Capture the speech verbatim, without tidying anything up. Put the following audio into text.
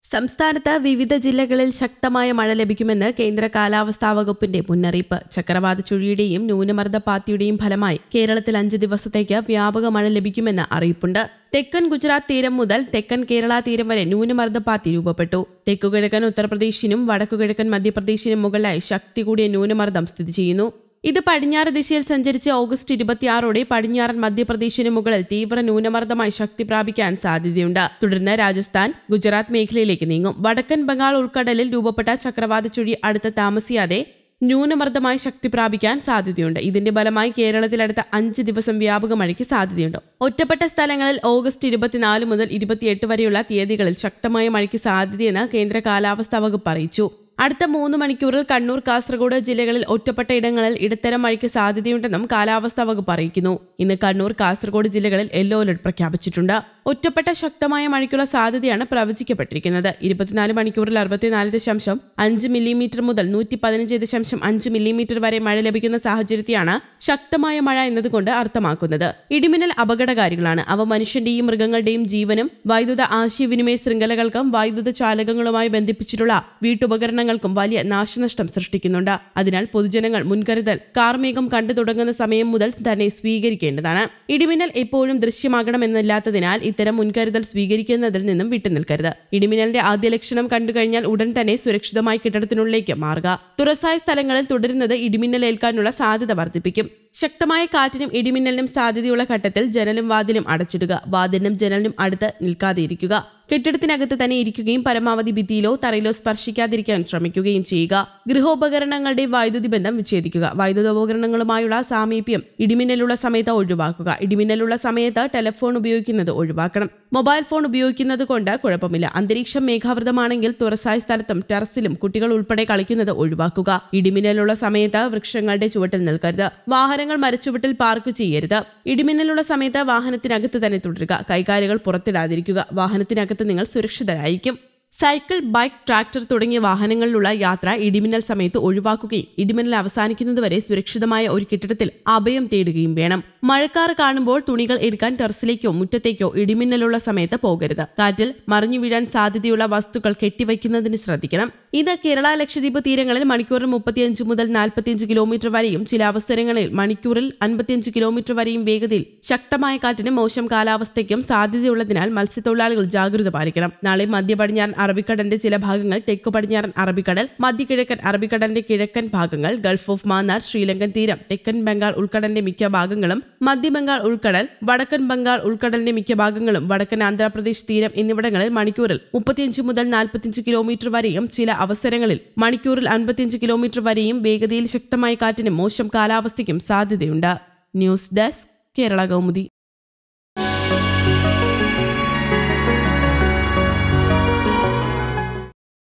സംസ്ഥാനത്ത് വിവിധ ജില്ലകളിൽ ശക്തമായ മഴ ലഭിക്കുമെന്ന് കേന്ദ്ര കാലാവസ്ഥാ വകുപ്പിന്റെ മുന്നറിയിപ്പ്. ചക്രവാത ചുഴിയുടെയും ന്യൂനമർദ്ദപാത്തിയുടെയും ഫലമായി കേരളത്തിൽ അഞ്ച് ദിവസത്തേക്ക് വ്യാപക മഴ ലഭിക്കുമെന്ന് അറിയിപ്പുണ്ട്. തെക്കൻ ഗുജറാത്ത് തീരം മുതൽ തെക്കൻ കേരള തീരം വരെ ന്യൂനമർദ്ദപാത്തി രൂപപ്പെട്ടു. തെക്കുകിഴക്കൻ ഉത്തർപ്രദേശിനും വടക്കുകിഴക്കൻ മധ്യപ്രദേശിനും മുകളിലായി ശക്തി കൂടിയ ന്യൂനമർദ്ദം സ്ഥിതി ചെയ്യുന്നു. ഇത് പടിഞ്ഞാറ് ദിശയിൽ സഞ്ചരിച്ച് ഓഗസ്റ്റ് ഇരുപത്തിയാറോടെ പടിഞ്ഞാറൻ മധ്യപ്രദേശിന് മുകളിൽ തീവ്ര ന്യൂനമർദ്ദമായി ശക്തി പ്രാപിക്കാൻ സാധ്യതയുണ്ട്. തുടർന്ന് രാജസ്ഥാൻ, ഗുജറാത്ത് മേഖലയിലേക്ക് നീങ്ങും. വടക്കൻ ബംഗാൾ ഉൾക്കടലിൽ രൂപപ്പെട്ട ചക്രവാത ചുഴി അടുത്ത താമസിയാതെ ന്യൂനമർദ്ദമായി ശക്തി പ്രാപിക്കാൻ സാധ്യതയുണ്ട്. ഇതിന്റെ ഫലമായി കേരളത്തിൽ അടുത്ത അഞ്ച് ദിവസം വ്യാപക മഴയ്ക്ക് സാധ്യതയുണ്ട്. ഒറ്റപ്പെട്ട സ്ഥലങ്ങളിൽ ഓഗസ്റ്റ് ഇരുപത്തിനാല് മുതൽ ഇരുപത്തിയെട്ട് വരെയുള്ള തീയതികളിൽ ശക്തമായ മഴയ്ക്ക് സാധ്യതയെന്ന് കേന്ദ്ര കാലാവസ്ഥാ വകുപ്പ് അറിയിച്ചു. അടുത്ത മൂന്ന് മണിക്കൂറിൽ കണ്ണൂർ, കാസർഗോഡ് ജില്ലകളിൽ ഒറ്റപ്പെട്ട ഇടങ്ങളിൽ ഇടത്തരം മഴയ്ക്ക് സാധ്യതയുണ്ടെന്നും കാലാവസ്ഥാ വകുപ്പ് അറിയിക്കുന്നു. ഇന്ന് കണ്ണൂർ, കാസർഗോഡ് ജില്ലകളിൽ യെല്ലോ അലർട്ട് പ്രഖ്യാപിച്ചിട്ടുണ്ട്. ഒറ്റപ്പെട്ട ശക്തമായ മഴയ്ക്കുള്ള സാധ്യതയാണ് പ്രവചിക്കപ്പെട്ടിരിക്കുന്നത്. ഇരുപത്തിനാല് മണിക്കൂറിൽ അറുപത്തിനാല് ദശാംശം അഞ്ച് മില്ലിമീറ്റർ മുതൽ നൂറ്റി പതിനഞ്ച് ദശാംശം അഞ്ച് മില്ലിമീറ്റർ വരെ മഴ ലഭിക്കുന്ന സാഹചര്യത്തെയാണ് ശക്തമായ മഴ എന്നതുകൊണ്ട് അർത്ഥമാക്കുന്നത്. ഇടിമിന്നൽ അപകടകാരികളാണ്. അവ മനുഷ്യന്റെയും മൃഗങ്ങളുടെയും ജീവനും വൈദ്യുത ആശയവിനിമയ ശൃംഖലകൾക്കും വൈദ്യുത ചാലകങ്ങളുമായി ബന്ധിപ്പിച്ചിട്ടുള്ള വീട്ടുപകരണങ്ങൾക്കും വലിയ നാശനഷ്ടം സൃഷ്ടിക്കുന്നുണ്ട്. അതിനാൽ പൊതുജനങ്ങൾ മുൻകരുതൽ കാർമേഘം കണ്ടു തുടങ്ങുന്ന സമയം മുതൽ തന്നെ സ്വീകരിക്കേണ്ടതാണ്. ഇടിമിന്നൽ എപ്പോഴും ദൃശ്യമാകണമെന്നില്ലാത്തതിനാൽ ഇത്തരം മുൻകരുതൽ സ്വീകരിക്കുന്നതിൽ നിന്നും വിട്ടുനിൽക്കരുത്. ഇടിമിന്നലിന്റെ ആദ്യ ലക്ഷണം കണ്ടുകഴിഞ്ഞാൽ ഉടൻ തന്നെ സുരക്ഷിതമായി കെട്ടിടത്തിനുള്ളിലേക്ക് മാറുക. തുറസായ സ്ഥലങ്ങളിൽ തുടരുന്നത് ഇടിമിന്നൽ ഏൽക്കാനുള്ള സാധ്യത വർദ്ധിപ്പിക്കും. ശക്തമായ കാറ്റിനും ഇടിമിന്നലിനും സാധ്യതയുള്ള ഘട്ടത്തിൽ ജനലും വാതിലും അടച്ചിടുക. വാതിലിനും ജനലിനും അടുത്ത് നിൽക്കാതെയിരിക്കുക. കെട്ടിടത്തിനകത്ത് തന്നെ ഇരിക്കുകയും പരമാവധി ഭിത്തിയിലോ തറയിലോ സ്പർശിക്കാതിരിക്കാൻ ശ്രമിക്കുകയും ചെയ്യുക. ഗൃഹോപകരണങ്ങളുടെ വൈദ്യുതി ബന്ധം വിച്ഛേദിക്കുക. വൈദ്യുതോപകരണങ്ങളുമായുള്ള സാമീപ്യം ഇടിമിന്നലുള്ള സമയത്ത് ഒഴിവാക്കുക. ഇടിമിന്നലുള്ള സമയത്ത് ടെലിഫോൺ ഉപയോഗിക്കുന്നത് ഒഴിവാക്കണം. മൊബൈൽ ഫോൺ ഉപയോഗിക്കുന്നത് കൊണ്ട് കുഴപ്പമില്ല. അന്തരീക്ഷം മേഘാവൃതമാണെങ്കിൽ തുറസായ സ്ഥലത്തും ടെറസിലും കുട്ടികൾ ഉൾപ്പെടെ കളിക്കുന്നത് ഒഴിവാക്കുക. ഇടിമിന്നലുള്ള സമയത്ത് വൃക്ഷങ്ങളുടെ ചുവട്ടിൽ നിൽക്കരുത്. വാഹനങ്ങൾ മരച്ചുവട്ടിൽ പാർക്ക് ചെയ്യരുത്. ഇടിമിന്നലുള്ള സമയത്ത് വാഹനത്തിനകത്ത് തന്നെ തുടരുക. കൈകാലുകൾ പുറത്തിടാതിരിക്കുക. വാഹനത്തിനകത്ത് നിങ്ങൾ സുരക്ഷിതരായിരിക്കും. സൈക്കിൾ, ബൈക്ക്, ട്രാക്ടർ തുടങ്ങിയ വാഹനങ്ങളിലുള്ള യാത്ര ഇടിമിന്നൽ സമയത്ത് ഒഴിവാക്കുകയും ഇടിമിന്നൽ അവസാനിക്കുന്നതുവരെ സുരക്ഷിതമായ ഒരു കെട്ടിടത്തിൽ അഭയം തേടുകയും വേണം. മഴക്കാറ് കാണുമ്പോൾ തുണികൾ എടുക്കാൻ ടെറസിലേക്കോ മുറ്റത്തേക്കോ ഇടിമിന്നലുള്ള സമയത്ത് പോകരുത്. കാറ്റിൽ മറിഞ്ഞു വീഴാൻ സാധ്യതയുള്ള വസ്തുക്കൾ കെട്ടിവയ്ക്കുന്നതിന് ശ്രദ്ധിക്കണം. ഇത് കേരള, ലക്ഷദ്വീപ് തീരങ്ങളിൽ മണിക്കൂറിൽ മുപ്പത്തിയഞ്ച് മുതൽ നാൽപ്പത്തിയഞ്ച് കിലോമീറ്റർ വരെയും ചില അവസരങ്ങളിൽ മണിക്കൂറിൽ അൻപത്തിയഞ്ച് കിലോമീറ്റർ വരെയും വേഗതയിൽ ശക്തമായ കാറ്റിനും മോശം കാലാവസ്ഥയ്ക്കും സാധ്യതയുള്ളതിനാൽ മത്സ്യത്തൊഴിലാളികൾ ജാഗ്രത പാലിക്കണം. നാളെ മധ്യ പടിഞ്ഞാറൻ അറബിക്കടലിന്റെ ചില ഭാഗങ്ങൾ, തെക്കു പടിഞ്ഞാറൻ അറബിക്കടൽ, മധ്യകിഴക്കൻ അറബിക്കടലിന്റെ കിഴക്കൻ ഭാഗങ്ങൾ, ഗൾഫ് ഓഫ് മാന്നാർ, ശ്രീലങ്കൻ തീരം, തെക്കൻ ബംഗാൾ ഉൾക്കടലിന്റെ മിക്ക ഭാഗങ്ങളും, മധ്യ ബംഗാൾ ഉൾക്കടൽ, വടക്കൻ ബംഗാൾ ഉൾക്കടലിന്റെ മിക്ക ഭാഗങ്ങളും, വടക്കൻ ആന്ധ്രാപ്രദേശ് തീരം എന്നിവിടങ്ങളിൽ മണിക്കൂറിൽ മുപ്പത്തിയഞ്ച് മുതൽ നാൽപ്പത്തിയഞ്ച് കിലോമീറ്റർ വരെയും ചില അവസരങ്ങളിൽ മണിക്കൂറിൽ അൻപത്തിയഞ്ച് കിലോമീറ്റർ വരെയും വേഗതയിൽ ശക്തമായ കാറ്റിനും മോശം കാലാവസ്ഥയ്ക്കും സാധ്യതയുണ്ട്. News desk, Kerala Kaumudi.